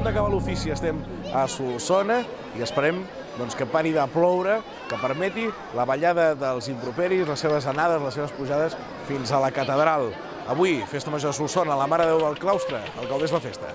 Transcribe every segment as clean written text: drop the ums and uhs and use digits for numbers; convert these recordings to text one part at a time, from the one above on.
d'acabar l'ofici estem a Solsona i esperem que pari de ploure, que permeti la ballada dels improperis, les seves anades, les seves pujades fins a la catedral. Avui, Festa Major de Solsona, la Mare de Déu del Claustre, el gaudeix la festa.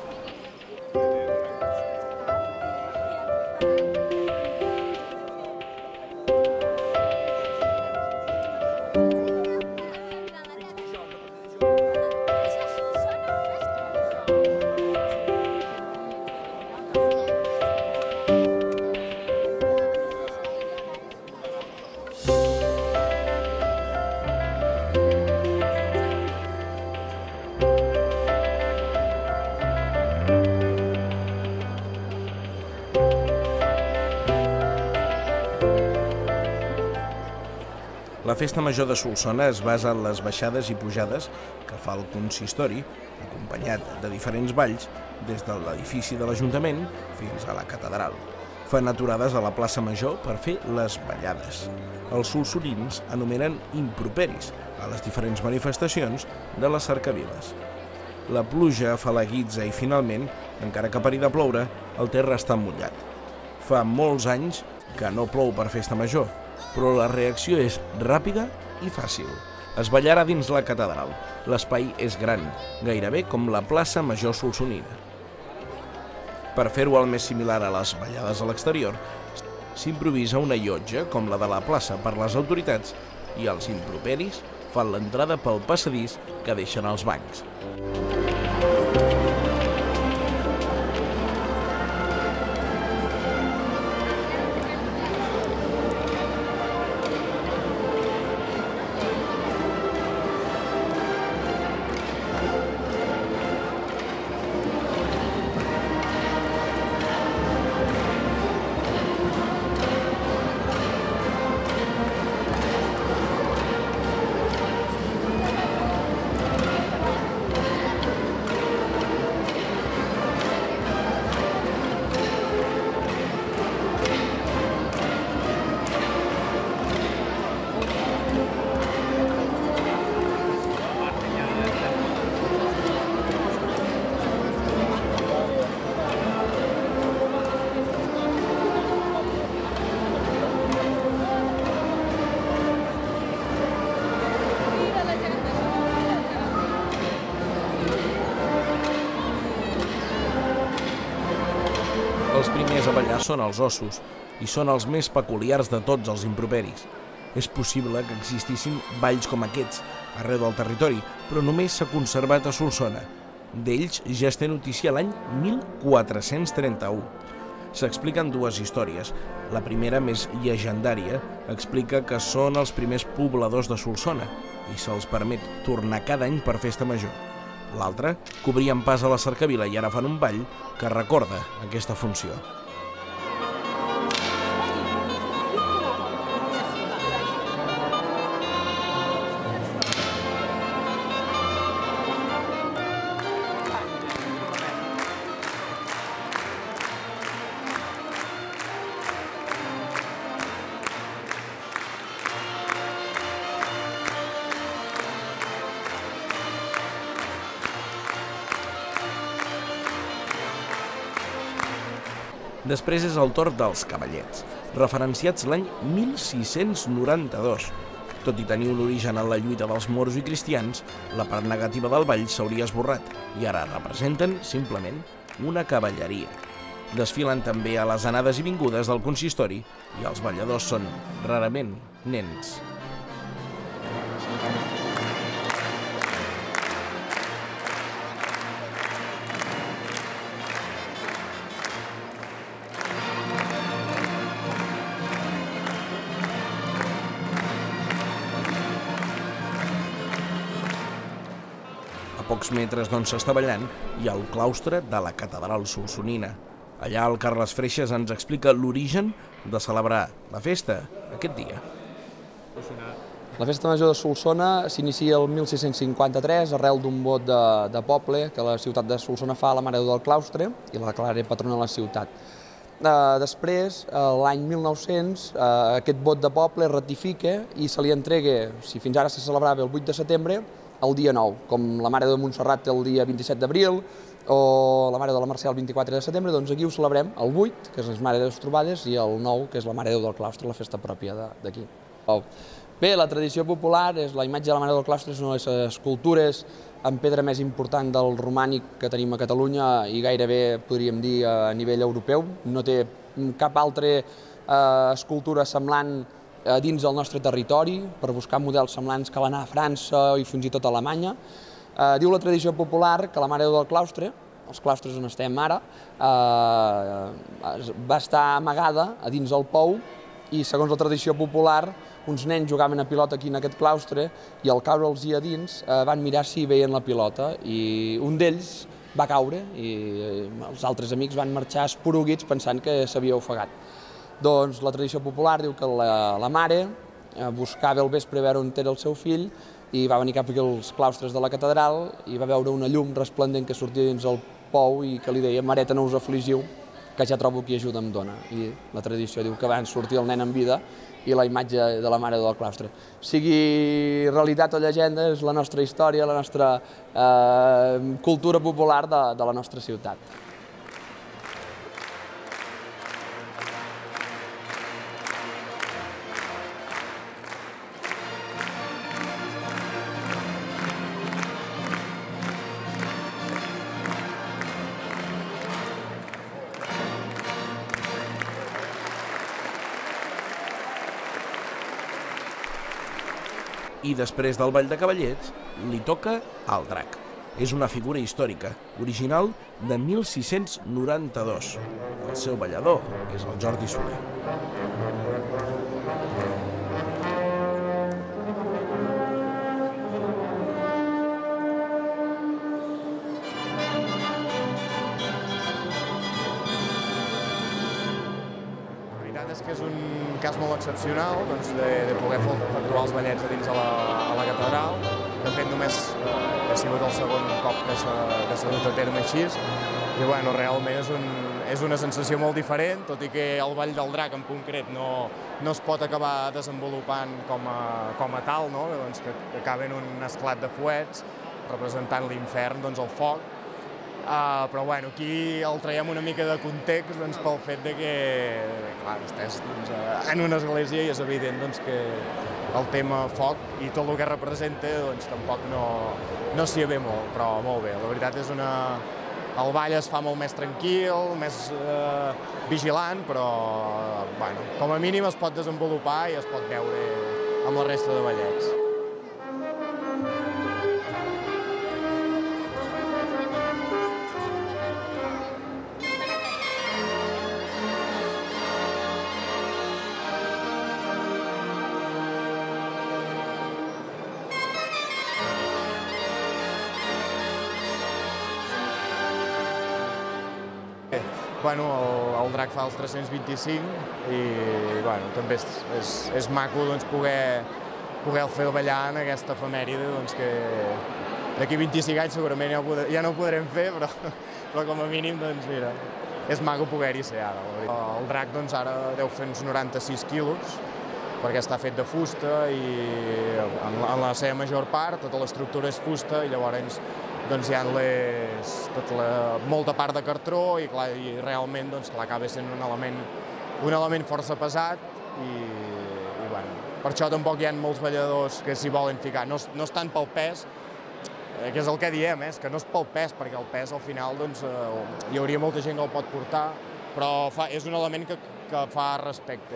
La Festa Major de Solsona es basa en les baixades i pujades que fa el consistori, acompanyat de diferents balls, des de l'edifici de l'Ajuntament fins a la catedral. Fan aturades a la plaça Major per fer les ballades. Els solsonins anomenen improperis a les diferents manifestacions de les cercaviles. La pluja fa la guitza i finalment, encara que pari de ploure, el terra està mullat. Fa molts anys que no plou per Festa Major, però la reacció és ràpida i fàcil. Es ballarà dins la catedral. L'espai és gran, gairebé com la plaça Major solsonina. Per fer-ho el més similar a les ballades a l'exterior, s'improvisa una llotja com la de la plaça per les autoritats i els improperis fan l'entrada pel passadís que deixen els bancs. Els primers a ballar són els ossos, i són els més peculiars de tots els improperis. És possible que existissin balls com aquests arreu del territori, però només s'ha conservat a Solsona. D'ells ja es té notícia l'any 1431. S'expliquen dues històries. La primera, més llegendària, explica que són els primers pobladors de Solsona i se'ls permet tornar cada any per Festa Major. L'altra, que obrien pas a la cercavila i ara fan un ball que recorda aquesta funció. Després és el torn dels cavallets, referenciats l'any 1692. Tot i tenir un origen en la lluita dels moros i cristians, la part negativa del ball s'hauria esborrat i ara representen simplement una cavalleria. Desfilen també a les anades i vingudes del consistori i els balladors són, rarament, nens. A pocs metres d'on s'està ballant hi ha el claustre de la catedral solsonina. Allà el Carles Freixas ens explica l'origen de celebrar la festa aquest dia. La Festa Major de Solsona s'inicia el 1653 arrel d'un vot de poble que la ciutat de Solsona fa a la Mare de Déu del Claustre i la declara patrona de la ciutat. Després, l'any 1900, aquest vot de poble es ratifica i se li entrega, si fins ara se celebrava el 8 de setembre, el dia 9, com la Mare de Montserrat el dia 27 d'abril, o la Mare de la Mercè el 24 de setembre, doncs aquí ho celebrem el 8, que és les Mare de les Trobades, i el 9, que és la Mare de Déu del Claustre, la festa pròpia d'aquí. Bé, la tradició popular és la imatge de la Mare del Claustre, és una de les escultures en pedra més important del romànic que tenim a Catalunya i gairebé, podríem dir, a nivell europeu. No té cap altra escultura semblant dins del nostre territori, per buscar models semblants cal anar a França i fins i tot a Alemanya. Diu la tradició popular que la Mare de Déu del Claustre, els claustres on estem ara, va estar amagada a dins del pou i, segons la tradició popular, uns nens jugaven a pilota aquí en aquest claustre i al caure'ls a dins van mirar si veien la pilota i un d'ells va caure i els altres amics van marxar esporuguits pensant que s'havia ofegat. Doncs la tradició popular diu que la mare buscava al vespre veure on era el seu fill i va venir cap aquí als claustres de la catedral i va veure una llum resplendent que sortia dins el pou i que li deia: «Mareta, no us afligiu, que ja trobo qui ajuda em dona». I la tradició diu que van sortir el nen en vida i la imatge de la Mare del Claustre. Sigui realitat o llegenda, és la nostra història, la nostra cultura popular de la nostra ciutat. I després del Ball de Cavallets, li toca al Drac. És una figura històrica, original de 1692. El seu ballador és el Jordi Soler. És que és un cas molt excepcional de poder efectuar els ballets a dins a la catedral. De fet, només ha sigut el segon cop que s'ha dut a terme així. I bueno, realment és una sensació molt diferent, tot i que el Ball del Drac en concret no es pot acabar desenvolupant com a tal, que acaba en un esclat de fuets representant l'infern, el foc. Però bueno, aquí el traiem una mica de context pel fet que estàs en una església i és evident que el tema foc i tot el que representa tampoc no s'hi ve molt, però molt bé. La veritat és el ball es fa molt més tranquil, més vigilant, però com a mínim es pot desenvolupar i es pot veure amb la resta de ballets. El Drac fa els 325 i també és maco poder fer ballar en aquesta efemèride que d'aquí 25 anys segurament ja no ho podrem fer, però com a mínim mira, és maco poder-hi ser ara. El Drac ara deu fer uns 96 quilos perquè està fet de fusta i en la seva major part tota l'estructura és fusta i llavors hi ha molta part de cartró i realment acaba sent un element força pesat i per això tampoc hi ha molts balladors que s'hi volen ficar. No és tant pel pes, que és el que diem, que no és pel pes, perquè el pes al final hi hauria molta gent que el pot portar, però és un element que fa respecte.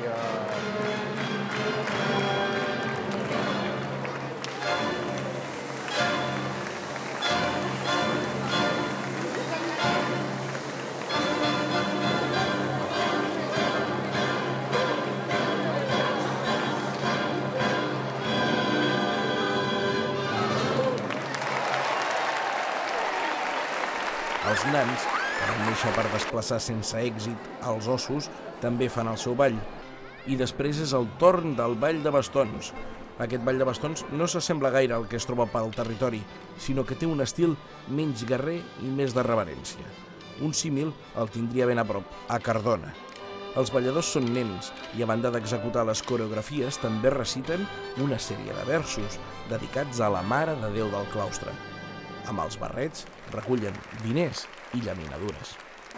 Els nans, que van néixer per desplaçar sense èxit els ossos, també fan el seu ball. I després és el torn del ball de bastons. Aquest ball de bastons no s'assembla gaire al que es troba pel territori, sinó que té un estil menys guerrer i més de reverència. Un símil el tindria ben a prop, a Cardona. Els balladors són nens i, a banda d'executar les coreografies, també reciten una sèrie de versos dedicats a la Mare de Déu del Claustre. Amb els barrets recullen diners i llaminadures.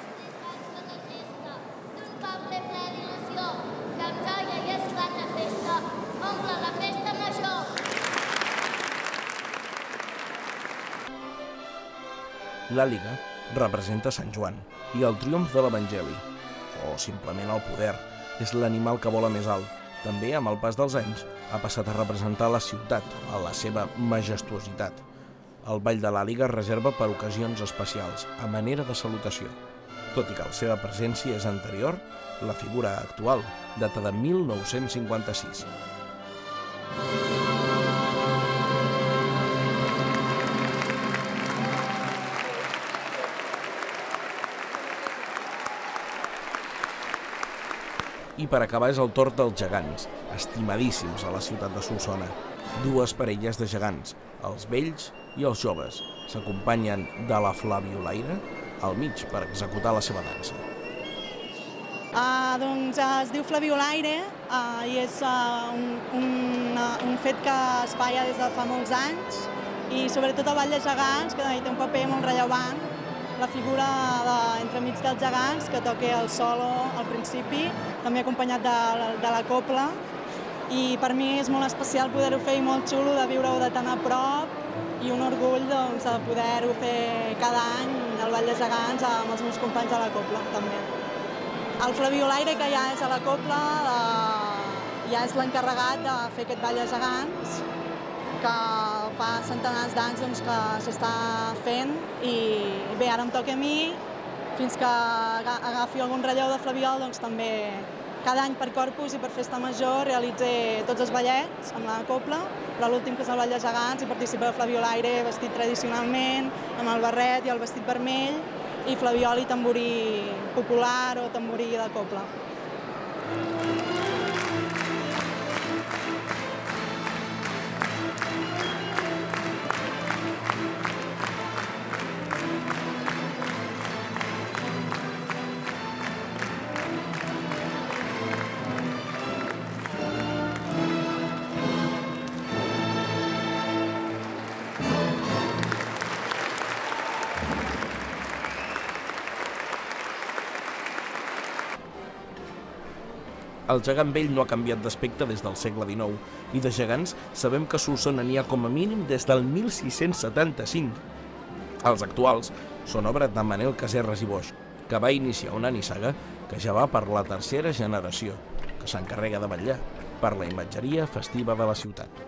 L'àliga representa Sant Joan i el triomf de l'Evangeli, o simplement el poder. És l'animal que vola més alt. També, amb el pas dels anys, ha passat a representar la ciutat a la seva majestuositat. El ball de l'àliga es reserva per ocasions especials, a manera de salutació. Tot i que la seva presència és anterior, la figura actual data de 1956. I per acabar és el torn dels gegants, estimadíssims a la ciutat de Solsona. Dues parelles de gegants, els vells i els joves, s'acompanyen de la flabiolaire al mig per executar la seva dansa. Doncs es diu flabiolaire i és un fet que es fa ja des de fa molts anys i sobretot el ball de gegants, que té un paper molt rellevant, la figura entremig dels gegants que toca el solo al principi, també acompanyat de la copla, i per mi és molt especial poder-ho fer i molt xulo de viure-ho de tan a prop i un orgull de poder-ho fer cada any el ball de gegants amb els meus companys de la copla també. El flabiolaire, que ja és a la copla, ja és l'encarregat de fer aquest ball de gegants, que fa centenars d'anys que s'està fent i bé, ara em toca a mi, fins que agafi algun relleu de flabiol, doncs també cada any per Corpus i per Festa Major realitze tots els ballets amb la copla, però l'últim, que és el ball de gegants, hi participa el flabiolaire vestit tradicionalment, amb el barret i el vestit vermell, i flabiol i tamborí popular o tamborí de copla. El gegant vell no ha canviat d'aspecte des del segle XIX i de gegants sabem que a Solsona n'hi ha com a mínim des del 1675. Els actuals són obra de Manel Caserras i Boix, que va iniciar una nissaga que ja va per la tercera generació, que s'encarrega de vetllar per la imatgeria festiva de la ciutat.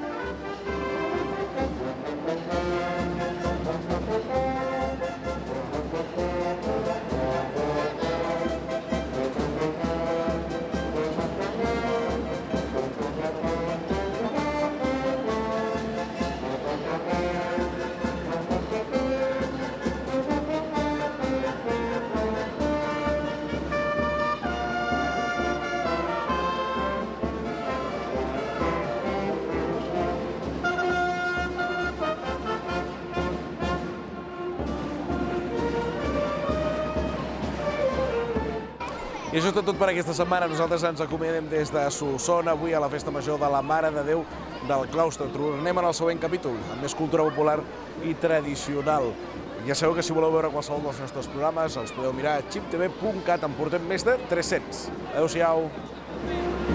I això és tot per aquesta setmana. Nosaltres ens acomiadem des de Solsona, avui a la Festa Major de la Mare de Déu del Claustre. Tornem en el següent capítol, amb més cultura popular i tradicional. Ja sabeu que si voleu veure qualsevol dels nostres programes els podeu mirar a chiptv.cat, en portem més de 300. Adéu-siau.